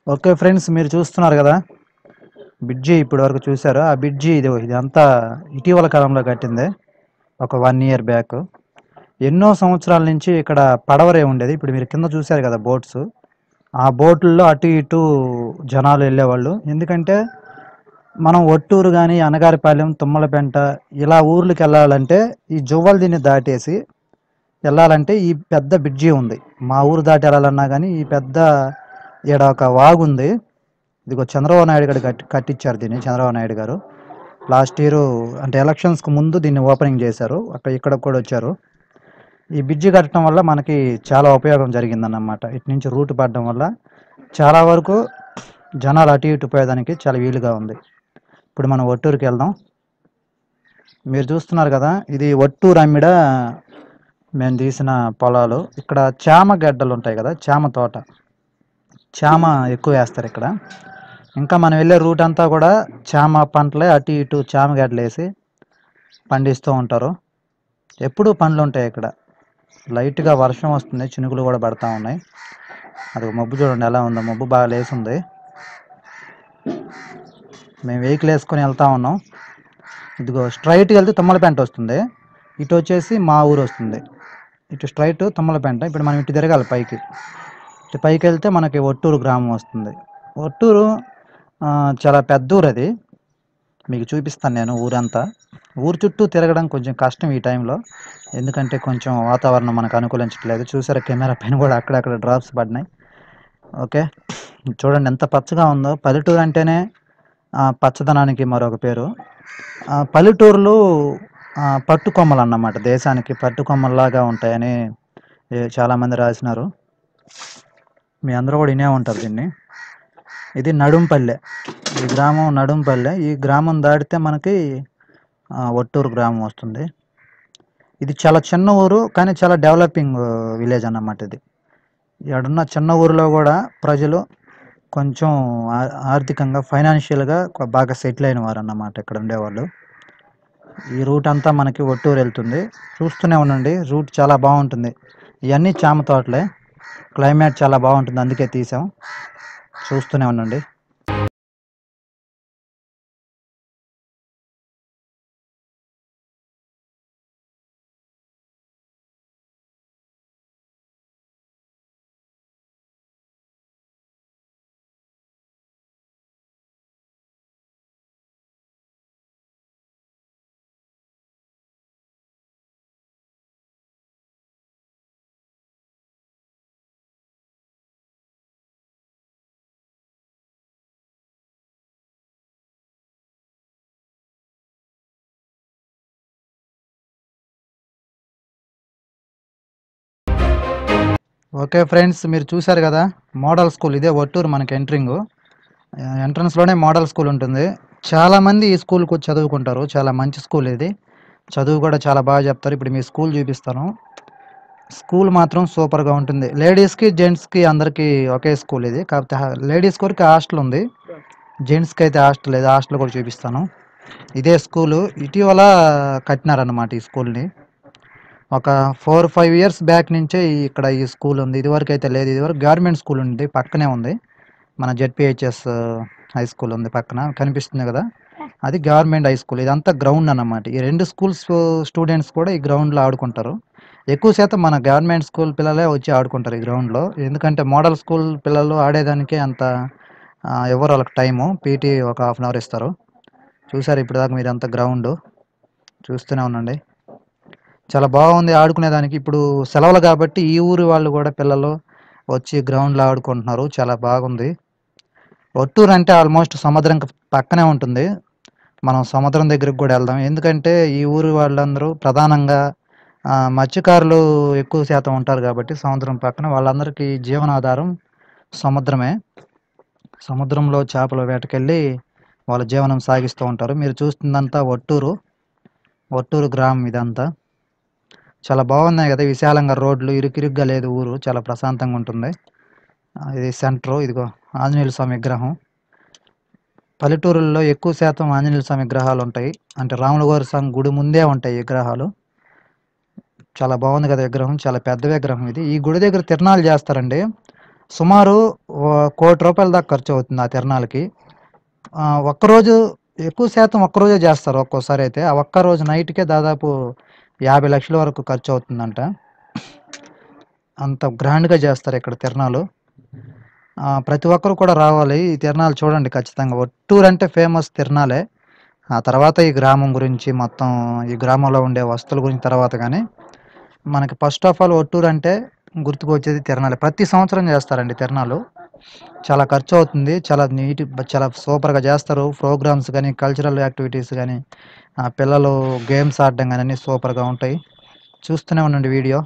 Okay friends, మీరు చూస్తున్నారు కదా బ్రిడ్జి. ఇప్పటి వరకు చూసారు ఆ బ్రిడ్జి. ఇదంతా ఇటీవల కాలంలో కట్టిందే, ఒక 1 ఇయర్ బ్యాక్. ఎన్నో సంవత్సరాల నుంచి ఇక్కడ పడవరే ఉండేది. ఇప్పుడు మీరు కింద చూశారు కదా బోట్స్. ఆ బోట్లలో అటు ఇటు జనాలు వెళ్ళేవాళ్ళు. ఎందుకంటే మనం ఒట్టూరు కానీ అనగారిపాలెం, తుమ్మలపెంట ఇలా ఊర్లకు వెళ్ళాలంటే ఈ జువ్వలదిన్ని దాటేసి వెళ్ళాలంటే ఈ పెద్ద బ్రిడ్జి ఉంది. మా ఊరు దాటి వెళ్ళాలన్నా కానీ ఈ పెద్ద ఈడ ఒక వాగు ఉంది. ఇదిగో చంద్రబాబు నాయుడు గారు కట్టించారు దీన్ని. చంద్రబాబు నాయుడు గారు లాస్ట్ ఇయర్ అంటే ఎలక్షన్స్కి ముందు దీన్ని ఓపెనింగ్ చేశారు. ఇక్కడ కూడా వచ్చారు. ఈ బ్రిడ్జి కట్టడం వల్ల మనకి చాలా ఉపయోగం జరిగిందన్నమాట. ఇటు నుంచి రూట్ పడడం వల్ల చాలా వరకు జనాలు అటు ఇటు పోయేదానికి చాలా వీలుగా ఉంది. ఇప్పుడు మనం ఒట్టూరుకి వెళ్దాం. మీరు చూస్తున్నారు కదా, ఇది ఒట్టూరు అమ్మిడ మేము తీసిన పొలాలు. ఇక్కడ చామ గడ్డలు ఉంటాయి కదా, చామ తోట, చామ ఎక్కువ వేస్తారు ఇక్కడ. ఇంకా మనం వెళ్ళే రూట్ అంతా కూడా చామ పంటలే. అటు ఇటు చామ గడ్డలు వేసి పండిస్తూ ఉంటారు. ఎప్పుడూ పండ్లు ఉంటాయి ఇక్కడ. లైట్గా వర్షం వస్తుంది, చినుకులు కూడా పడతా ఉన్నాయి. అది మబ్బు చూడండి ఎలా ఉందో, మబ్బు బాగా లేసింది. మేము వెహికల్ వేసుకొని వెళ్తా ఉన్నాం. ఇదిగో స్ట్రైట్కి వెళ్తే తుమ్మలపేంట వస్తుంది, ఇటు వచ్చేసి మా ఊరు వస్తుంది. ఇటు స్ట్రైట్ తుమ్మలపేంట. ఇప్పుడు మనం ఇటు తిరగాలి పైకి. ఇటు పైకి వెళ్తే మనకి ఒట్టూరు గ్రామం వస్తుంది. ఒట్టూరు చాలా పెద్ద ఊరు. అది మీకు చూపిస్తాను నేను ఊరంతా. ఊరు చుట్టూ తిరగడం కొంచెం కష్టం ఈ టైంలో, ఎందుకంటే కొంచెం వాతావరణం మనకు అనుకూలించట్లేదు. చూసారా కెమెరా పైన కూడా అక్కడక్కడ డ్రాప్స్ పడినాయి. ఓకే, చూడండి ఎంత పచ్చగా ఉందో. పల్లెటూరు అంటేనే పచ్చదనానికి మరొక పేరు. పల్లెటూరులు పట్టుకొమ్మలు అన్నమాట. దేశానికి పట్టుకొమ్మల్లాగా ఉంటాయని చాలామంది రాసినారు. మీ అందరూ కూడా వినే ఉంటారు దీన్ని. ఇది నడుంపల్లె. ఈ గ్రామం నడుంపల్లె. ఈ గ్రామం దాటితే మనకి ఒట్టూరు గ్రామం వస్తుంది. ఇది చాలా చిన్న ఊరు, కానీ చాలా డెవలపింగ్ విలేజ్ అన్నమాట ఇది. ఇక్కడున్న చిన్న ఊరిలో కూడా ప్రజలు కొంచెం ఆర్థికంగా, ఫైనాన్షియల్గా బాగా సెటిల్ అయిన వారు అన్నమాట ఇక్కడ ఉండేవాళ్ళు. ఈ రూట్ అంతా మనకి ఒట్టూరు వెళ్తుంది. చూస్తూనే ఉండండి, రూట్ చాలా బాగుంటుంది. ఇవన్నీ చామ తోటలే. క్లైమేట్ చాలా బాగుంటుంది, అందుకే తీసాం. చూస్తూనే ఉండండి. ఓకే ఫ్రెండ్స్, మీరు చూశారు కదా మోడల్ స్కూల్. ఇదే ఒట్టూరు మనకి ఎంట్రింగ్. ఎంట్రన్స్లోనే మోడల్ స్కూల్ ఉంటుంది. చాలామంది ఈ స్కూల్కి వచ్చి చదువుకుంటారు. చాలా మంచి స్కూల్ ఇది. చదువు కూడా చాలా బాగా చెప్తారు. ఇప్పుడు మీ స్కూల్ చూపిస్తాను. స్కూల్ మాత్రం సూపర్గా ఉంటుంది. లేడీస్కి, జెంట్స్కి అందరికీ ఒకే స్కూల్ ఇది. కాకపోతే లేడీస్ వరకు హాస్టల్ ఉంది, జెంట్స్కి అయితే హాస్టల్ లేదు. హాస్టల్ కూడా చూపిస్తాను. ఇదే స్కూలు. ఇటీవల కట్టినారన్నమాట ఈ స్కూల్ని. ఒక 4-5 ఇయర్స్ బ్యాక్ నుంచే ఇక్కడ ఈ స్కూల్ ఉంది. ఇదివరకు అయితే లేదు. ఇదివరకు గవర్నమెంట్ స్కూల్ ఉంది, పక్కనే ఉంది. మన జెడ్పిహెచ్ఎస్ హై స్కూల్ ఉంది పక్కన, కనిపిస్తుంది కదా, అది గవర్నమెంట్ హై స్కూల్. ఇదంతా గ్రౌండ్ అన్నమాట. ఈ రెండు స్కూల్స్ స్టూడెంట్స్ కూడా ఈ గ్రౌండ్లో ఆడుకుంటారు. ఎక్కువ శాతం మన గవర్నమెంట్ స్కూల్ పిల్లలే వచ్చి ఆడుకుంటారు ఈ గ్రౌండ్లో. ఎందుకంటే మోడల్ స్కూల్ పిల్లలు ఆడేదానికే అంత ఎవరు వాళ్ళకి టైము. పీటీ ఒక హాఫ్ అన్ అవర్ ఇస్తారు. చూసారు ఇప్పుడు దాకా మీరంతా గ్రౌండ్ చూస్తూనే ఉండండి. చాలా బాగుంది ఆడుకునేదానికి. ఇప్పుడు సెలవులు కాబట్టి ఈ ఊరి వాళ్ళు కూడా పిల్లలు వచ్చి గ్రౌండ్లో ఆడుకుంటున్నారు. చాలా బాగుంది. ఒట్టూరు అంటే ఆల్మోస్ట్ సముద్రం పక్కనే ఉంటుంది. మనం సముద్రం దగ్గరికి కూడా వెళ్దాం. ఎందుకంటే ఈ ఊరి వాళ్ళందరూ ప్రధానంగా మత్స్యకారులు ఎక్కువ శాతం ఉంటారు కాబట్టి సముద్రం పక్కన వాళ్ళందరికీ జీవనాధారం సముద్రమే. సముద్రంలో చేపల వేటకెళ్ళి వాళ్ళ జీవనం సాగిస్తూ ఉంటారు. మీరు చూస్తుందంతా ఒట్టూరు. ఒట్టూరు గ్రామం ఇదంతా. చాలా బాగున్నాయి కదా, విశాలంగా రోడ్లు, ఇరుకిరుగ్గా లేదు ఊరు, చాలా ప్రశాంతంగా ఉంటుంది. ఇది సెంటర్. ఇదిగో ఆంజనేయుల స్వామి విగ్రహం. పల్లెటూరుల్లో ఎక్కువ శాతం ఆంజనేయుల స్వామి విగ్రహాలు ఉంటాయి. అంటే రాముల వారి స్వామి గుడి ముందే ఉంటాయి విగ్రహాలు. చాలా బాగుంది కదా విగ్రహం, చాలా పెద్ద విగ్రహం ఇది. ఈ గుడి దగ్గర తిరణాలు చేస్తారండి. సుమారు రూ. 1,00,00,000 దాకా ఖర్చవుతుంది ఆ తిరణాలకి. ఒక్కరోజు ఎక్కువ శాతం ఒక్కరోజే జేస్తారు ఒక్కోసారయితే. ఆ ఒక్కరోజు నైట్‌కే దాదాపు 50,00,000 వరకు ఖర్చవుతుందంట. అంత గ్రాండ్‌గా జేస్తారిక్కడ తిరణాలు. ప్రతి ఒక్కరు కూడా రావాలి. ఈ తిరణాలు చూడండి ఖచ్చితంగా. ఒట్టూరంటే ఫేమస్ తిరణాలే. ఆ తర్వాత ఈ గ్రామం గురించి మొత్తం ఈ గ్రామంలో ఉండే వసతుల గురించి తర్వాత గానీ, మనకి ఫస్ట్ ఆఫ్ ఆల్ ఒట్టూరంటే గుర్తుకొచ్చేది తిరణాలే. ప్రతి సంవత్సరం జేస్తారండి తిరణాలు. చాలా ఖర్చవుతుంది. చాలా సూపర్‌గా జేస్తారు. ప్రోగ్రామ్స్ గాని, కల్చరల్ యాక్టివిటీస్ గాని, పిల్లలు గేమ్స్ ఆడడం గాని అన్నీ సూపర్‌గా ఉంటాయి. చూస్తూనే ఉండండి వీడియో.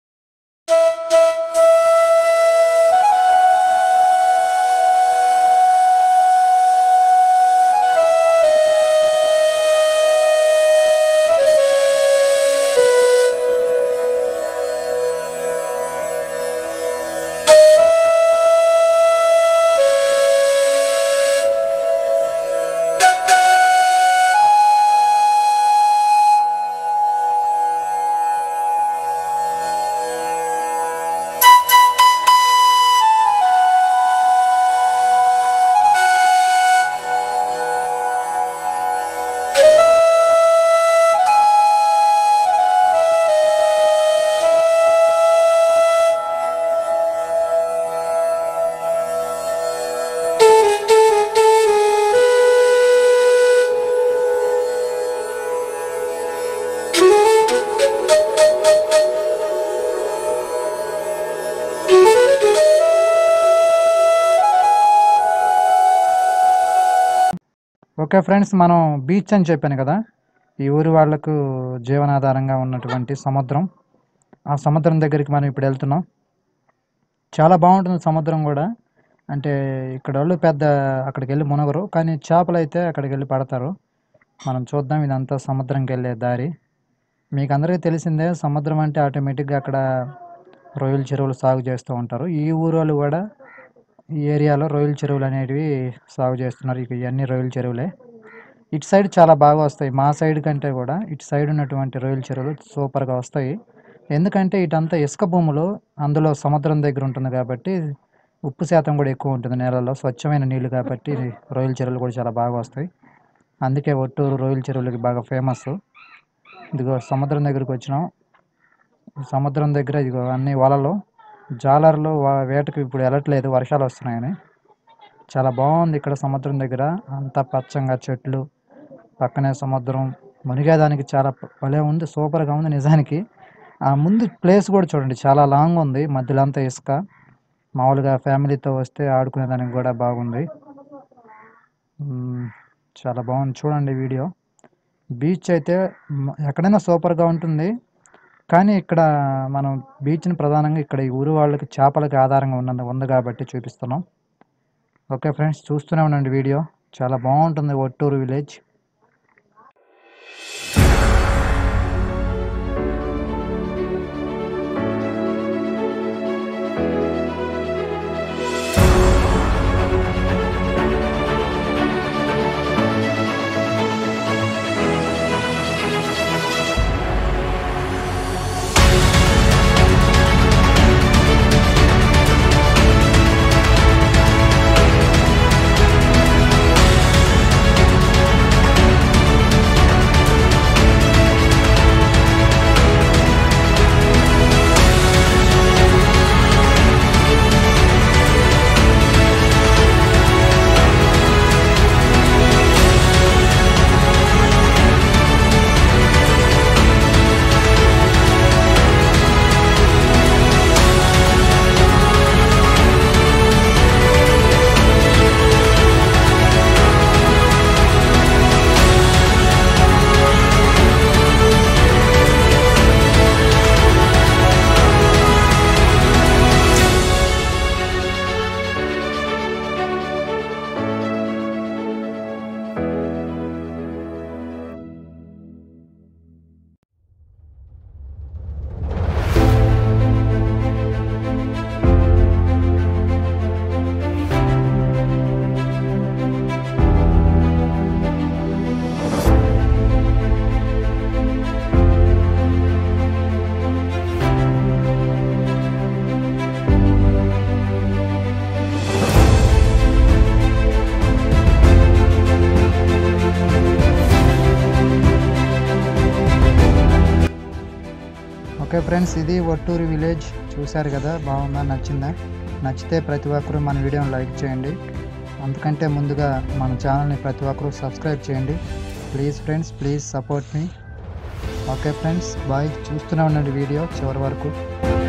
Okay friends. మనం బీచ్ అని చెప్పాను కదా! ఈ ఊరి వాళ్ళకు జీవనాధారంగా ఉన్నటువంటి సముద్రం. ఆ సముద్రం దగ్గరికి మనం ఇప్పుడు ఎళ్తున్నాం. చాలా బావుంటుంది సముద్రం గూడా. అంటే ఇక్కడోళ్ళు పెద్ద అక్కడికెళ్ళి మునగరు. కానీ చేపలైతే అక్కడికెళ్ళి పడతారు. మనం చూద్దాం ఇదంతా సముద్రంకెళ్ళే దారి. మీకందరికీ తెలిసిందే సముద్రం అంటే ఆటోమేటిక్‌గా అక్కడ రొయ్యల చెరువులు సాగు చేస్తూ ఉంటారు. ఈ ఊరోళ్ళు గూడా ఈ ఏరియాలో రొయ్యల చెరువులనేటివి సాగు చేస్తున్నారు. ఇయన్నీ రొయ్యల చెరువులే. ఇటు సైడ్ చాలా బాగా వస్తాయి. మా సైడ్ కంటే గూడా ఇటు సైడ్ ఉన్నటువంటి రొయ్యల చెరువులు సూపర్‌గా వస్తాయి. ఎందుకంటే ఇటంతా ఇసుక భూములు, అందులో సముద్రం దగ్గర ఉంటుంది గాబట్టి, ఉప్పు శాతం గూడా ఎక్కువుంటుంది నేలల్లో. స్వచ్ఛమైన నీళ్లు కాబట్టి రొయ్యల చెరువులు గూడా చాలా బాగా వస్తాయి. అందుకే ఒట్టూరు రొయ్యల చెరువులకి బాగా ఫేమస్సు. ఇదిగో సముద్రం దగ్గరికొచ్చినాం. సముద్రం దగ్గర ఇదిగో అన్నీ వలలు, జాలర్లు వేటకి ఇప్పుడు ఎళ్ళట్లేదు వర్షాలొస్తున్నాయని. చాలా బావుంది ఇక్కడ సముద్రం దగ్గర. అంతా పచ్చంగా చెట్లు, పక్కనే సముద్రం. మునిగేదానికి చాలా భలే ఉంది. సూపర్‌గా ఉంది నిజానికి. ముందు ప్లేస్ గూడా చూడండి చాలా లాంగ్ ఉంది. మధ్యలో అంతా ఇసుక. మామూలుగా ఫ్యామిలీతో వస్తే ఆడుకునేదానికి గూడా బాగుంది. హ్మ్. చాలా బావుంది. చూడండి వీడియో. బీచ్ అయితే ఎక్కడైనా సూపర్‌గా ఉంటుంది. కానీ ఇక్కడ మనం బీచ్‌ని ప్రధానంగా ఇక్కడ ఈ ఊరు వాళ్ళకి చేపలకి ఆధారంగా ఉంది గాబట్టి చూపిస్తున్నాం. Okay friends. చూస్తూనే ఉండండి వీడియో. చాలా బావుంటుంది ఒట్టూరు విలేజ్. ఓకే ఫ్రెండ్స్, ఇది ఒట్టూరు విలేజ్. చూశారు కదా, బాగుందా, నచ్చిందా? నచ్చితే ప్రతి ఒక్కరూ మన వీడియోని లైక్ చేయండి. అందుకంటే ముందుగా మన ఛానల్ని ప్రతి ఒక్కరూ సబ్స్క్రైబ్ చేయండి. Please friends, please support me. Okay friends, bye. చూస్తూనే ఉండండి వీడియో చివరి వరకు.